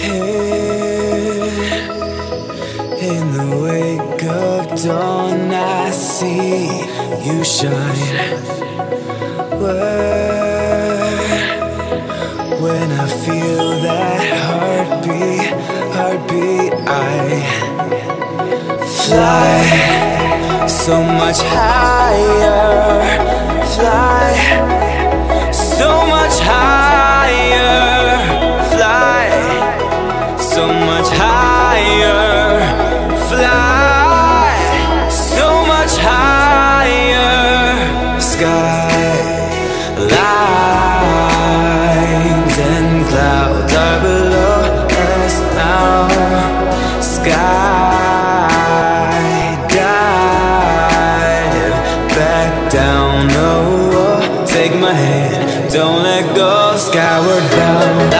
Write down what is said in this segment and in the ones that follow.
Here in the wake of dawn, I see you shine. When I feel that heartbeat, I fly so much higher, fly so much higher, fly so much higher, fly so much higher. Skylines and clouds are below us now. Skydive back down, oh, take my hand, don't let go. Skyward bound.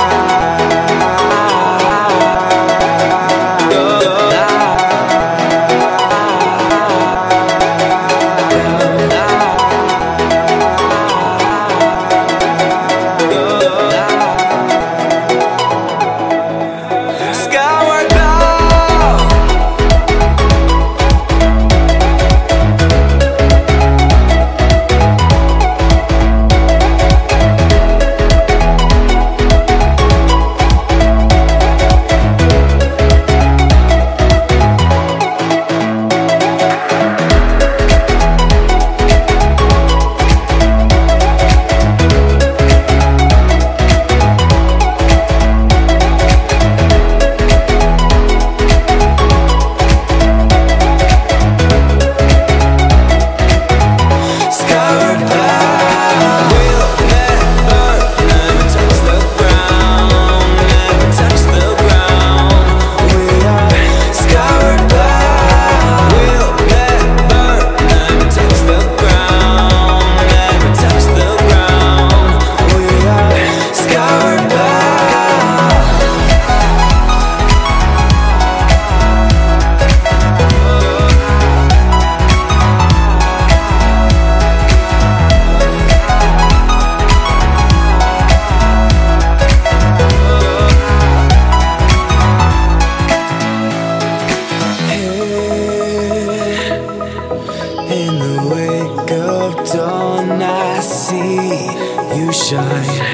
In the wake of dawn, I see you shine.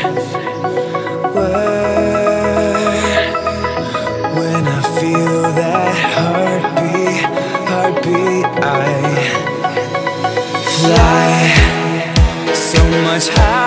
When I feel that heartbeat, I fly so much higher.